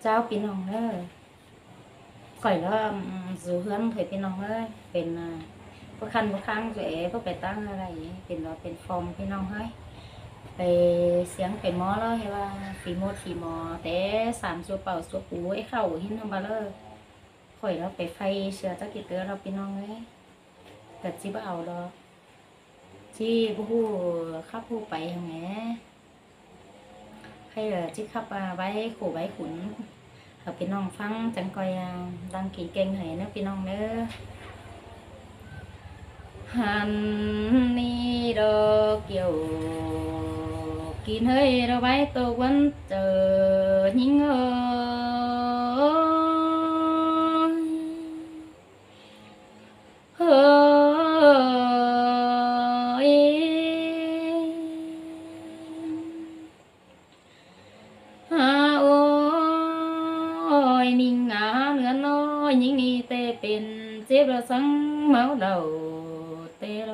เจ้าพี่น้องเอ้ยข่อยแล้วสู่เฮือนเผยพี่น้องเอ้ยเป็นพวกคันพวกค้างเจ๋พวกไปตั้งอะไรเป็นว่าเป็นฟอร์มพี่น้องเฮ้ยไปเสียงเป็นหมอแล้วเห็นว่าฝีมดฝีหมอแต่สามสัวเป่าสัวปูไอ้เข้าหินทำบาเลยข่อยแล้วไปไฟเชื้อจักกิเตอร์เราพี่น้องเอ้ยแต่จิบเอาดอกที่ผู้ขับผู้ไปยังไงให้จิขับไว้ขู่ไว้ขุนเอาพี่น้องฟังจังก่อยดังกี่เก่งให้นะพี่น้องเด้อหันนี่ดอกเกี่ยวกินเฮ้ยเราไว้ตัววันเจอยิ่งเฮ้ยฮาโอ้ยนิ่งเนื้อน้อยยิ่งนี่เตเป็นเจ็บระสังเมาđầuเตโล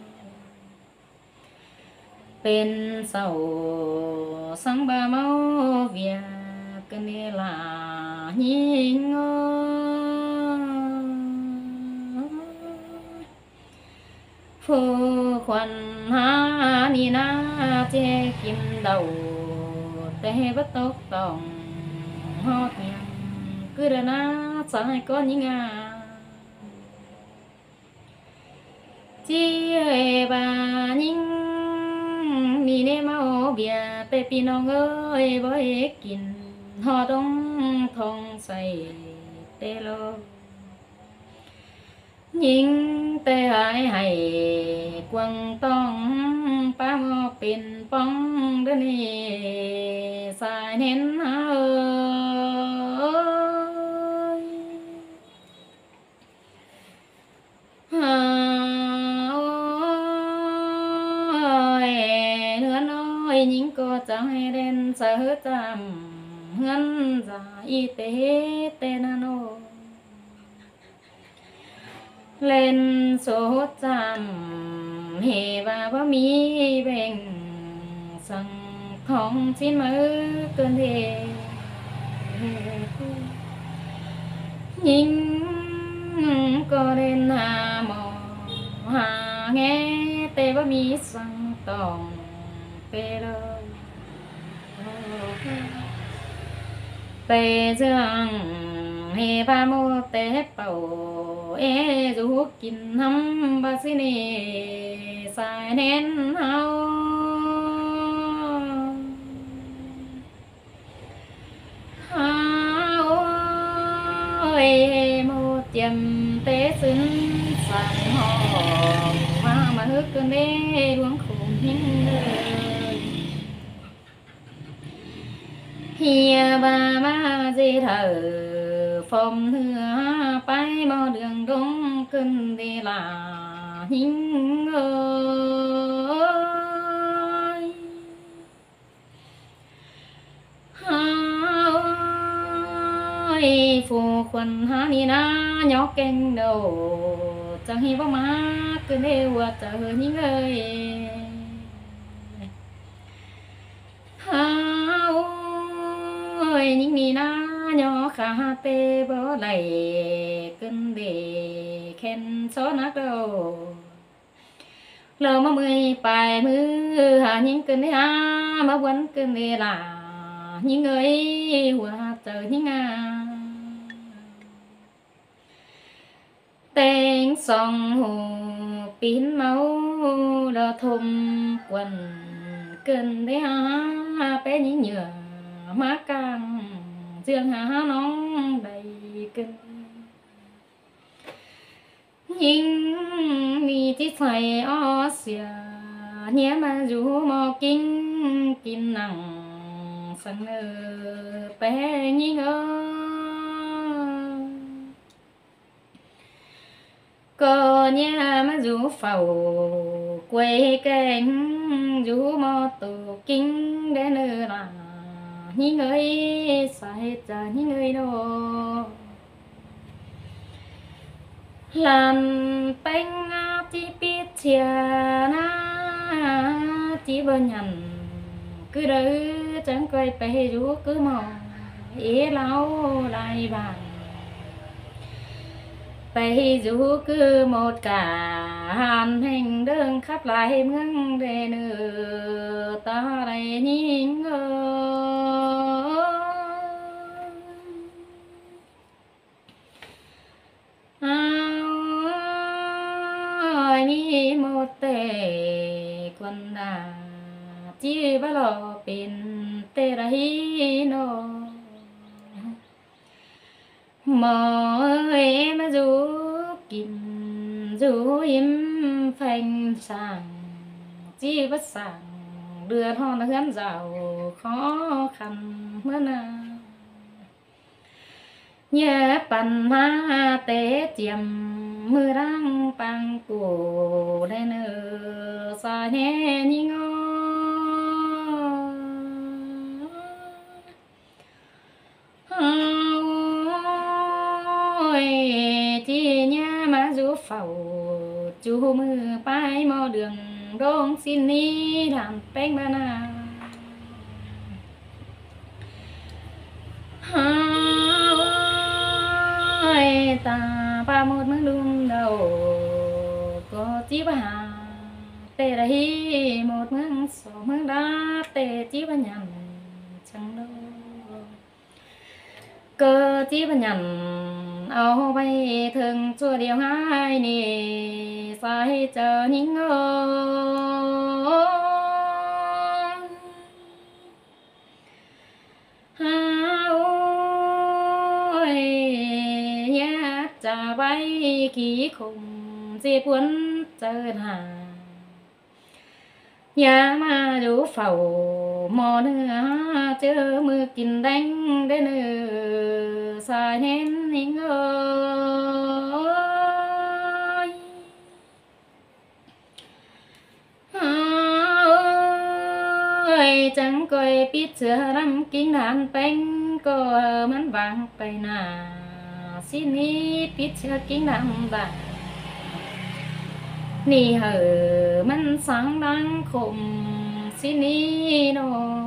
เป็นเสาสังบาเมาเวียกันเนลาหิงผู้ควันหานี่นาเจกินเดาแต่บัตกต้องฮอดยังคือเดนาสายก้อนยิงจีบายิงมีเนมาโอเบียแต่พี่น้องเอ้ยบ่เอกกินหอดงทองใส่เตโลยิงแต่หายให้กวงต้องป้าหมอเป็นป้องเดนี่สายเน้นเอ้ยยิ่งก็จะให้เล่นเสือจำเงินจ่าอีเตเตนาโนเล่นโสจำเฮว่ามีแบ่งสั่งของชิ้นมือเกินเดยิ่งก็เล่นหาหมอหาแงแต่ว่ามีสั่งต้องpero tê dương he ba mô tê bầu e du kinh hâm ba xin nè sai nén hao hao ơi mô tiêm tê xin sai hò mà hức cơn đê luống khủng hình hiệp ba dê thở phong thưa bay mò đường đông cơn đi là hình ơi ơi phù khuẩn há ni na nhó kênh đầu chẳng hi bóng má cơn đê qua chờ những ơi những ni na nhỏ khá tê bó đầy cân để khen xó nát đầu lỡ mà mười bài mưa hà những cân đấy mà vẫn cân đấy là những người hòa chờ những tên song hồ pin máu đo thùng quần cân đấy bé những nhựa má càng dương há nóng đầy kinh nhưng mi tí xài ó xìa nhé mà dù mò kinh kinh nặng sang nơ bé nhí ngơ có nhé mà dù phẩu quay cánh dù mò tù kinh để nơ là những người sai trả những người đó làm bánh chỉ biết chia na chỉ bơ nhằn cứ đỡ chẳng quayไปรู้cứ mò ý lâu lại bàn bây dù cứ một cả hàn hình đường khắp lại ngưng để nửa ta đây nhìn ngơ ôi mi một tề quân đà chỉ bao lo pin tê ra hi no mơ em dù kim dù im phanh sàng chỉ bất sàng đưa hòn hướng giàu khó khăn mưa nào nhớ bàn ma tế chiêm mưa đang bằng cổ đen ở xa nhẹ như ngó ôi chỉ nhớ mà dù phẩu chú mưa bay mò đường đông xin đi làm bánh banana ta ba một mương lung đầu có chỉ bà tê ra hi một mương sổ mương đá tê chỉ bà nhằn chẳng đâu cơ chỉ bà nhằn ao bay thường chua điều hai nì sai chờ những cha bay kỳ khùng dê cuốn chơi hà nhà mà đủ phẩu mò nữa chớ mưa kín đánh đến nữa xa nén hình ơi ơi chẳng coi biết sửa lắm kính đàn bánh có mắn vàng bay nà xin đi biết chưa kính đàn bà nì hở mắn sáng đang khủng xin đi nó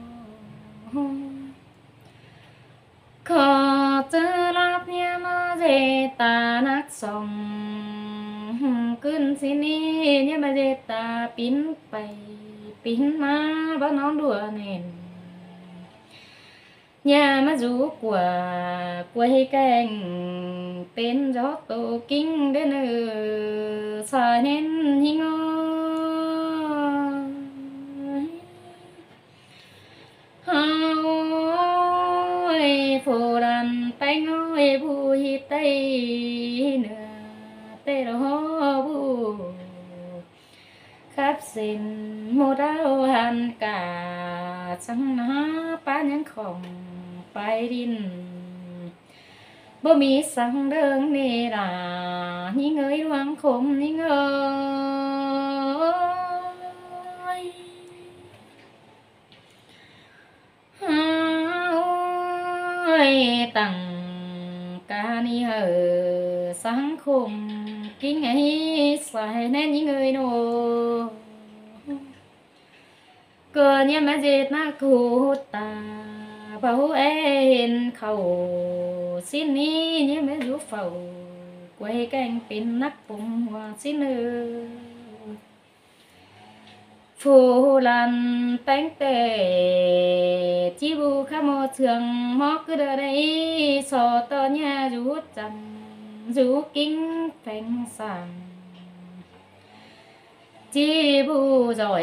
khó chớ lạp nhà mà dê ta nát sông cơn xin đi nhà mà dê ta pin bay pin mà bắt nó đùa nền nhà mà rú của quay cành tên gió tổ kinh đến ở xa nên hình ôi phù đàn tay ngôi bùi tay nửa tay đó bù khắp xin một áo hàn cả chẳng ná ba nhắn khổng phải điên bố mi sang đơn nề là những người loang khom những ơi ơi tặng ca ni hở sáng khom kinh ấy xài nên những người nô cơ nhà mà dệt na cụ ta bảo em khẩu xin đi nhé mấy rú phẩu quay canh pin nắp bụng hoa xin ơi phù lan bánh tệ chi bu khá mô thường mó cứ đợi đây sò to nhà rú chầm rú kinh phanh sàn chi bu rồi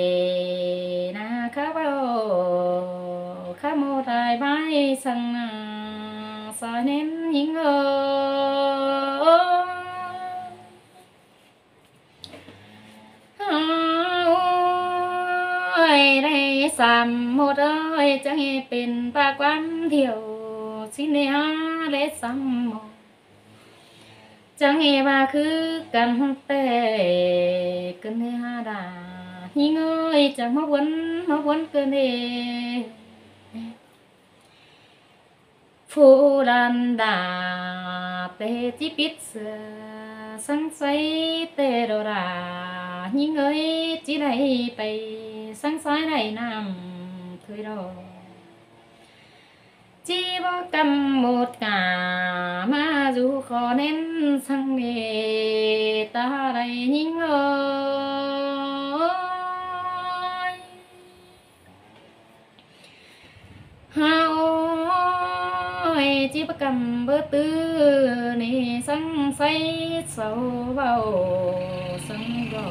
na khá bao khá mô tài vai sang xa nên những ơi đây sàm một ơi chẳng hề bên ba quán thiểu xin lễ sắm một chẳng hề bà cứ cần tệ cơn hề hà đà những ơi chẳng mong muốn cơn hề phu đàn đà tê chỉ biết sáng say tê đồ đà những ơi chỉ đây bay sáng sái này nằm thôi rồi chỉ bỏ cầm một cả mà dù khó nên sang nghề ta đây nhìn ơi ha ôi chỉ bỏ cầm bơ tư này sang say sầu vào sang vào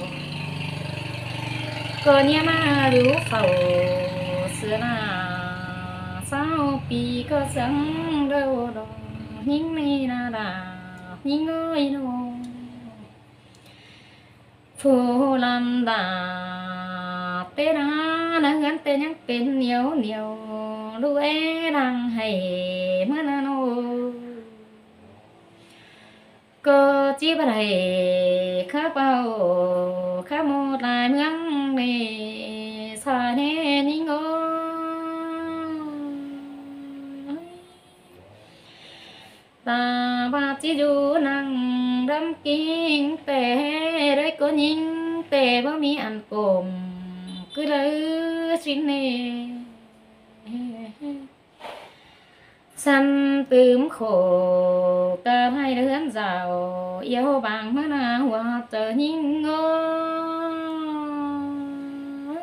có nhà mà đủ phẩu xưa là sao pi có sáng đâu đó những này là những người đâu phố làm đà tê ra đang gắn tên nhắc tên nhiều nhiều lu e đang hay mà na nô có chỉ bà này khá bao khá một lại mướn này xa nè những ngô ta ba chỉ du năng đâm kinh tè đấy có nhìn tè bao mi ăn cồm cứ lấy xin nè săn tươm khổ cả hai đứa giàu yêu bằng mà na hoa chờ nhìn ngôi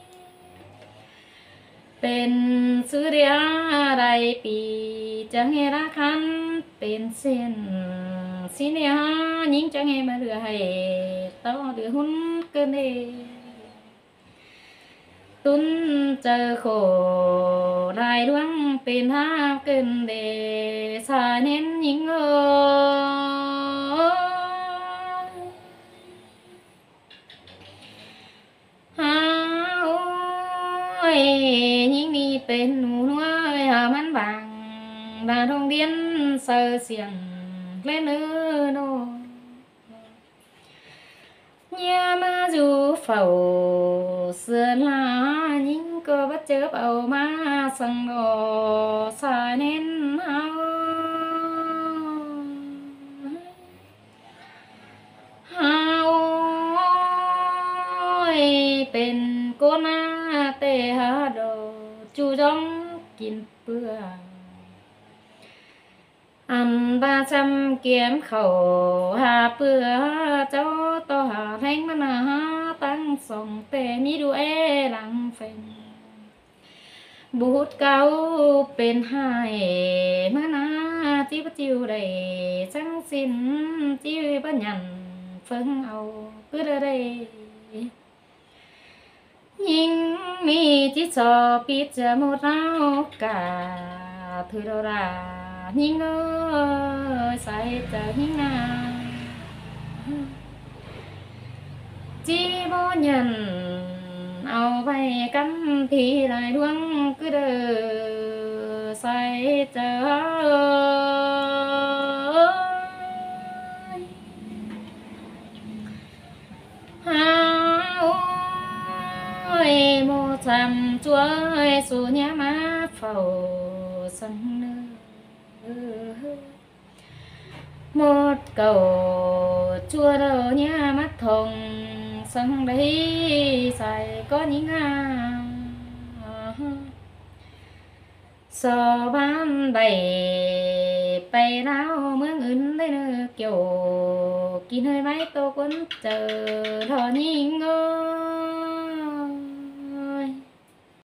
เป็นสุริยะใดปีจะให้รักขันเป็นเส้นสิเนียยิ่งจะให้มาเรือให้ต่อเรือหุ้นเกินเอตุนเจอโคลายดวงเป็นห้าเกินเดสาเน้นยิ่งยิ่งนี่เป็นหนูน้อยหามันบางดาดงเดียนเสือเสียงเล่นโนnhà mà dù phẩu xưa là những cô bắt chớp ầu mà sang đò xa nên áo haoเป็นcô na tê hà đồ chú giốngกินเปื่ออันบาจำเกียมเขาหาเปื่อเจ้าต่อหาแทงมันหาตั้งสองแต่มีดูเอหลังเฟนบูดเก่าเป็นหายมานาจิ้วจิ้วได้จังสินจิ้วบ้านยันเฟิงเอาเพื่อได้ยิ่งมีจิตสอปิดจะหมดแล้วกาเธอรา ยิ่งใส่จะยิ่งนาจีบยันเอาไปกันทีไรดวงก็เดอใส่จะหาโมจำช่วยสู่เนี้ยมาเฝ้าสังเนmột cầu chua đầu nha mắt thòng sân đấy xài có những sò ban bày bày rau mướn ứng đây nè kiểu kín hơi máy tô quấn chờ thò nhìn ngơ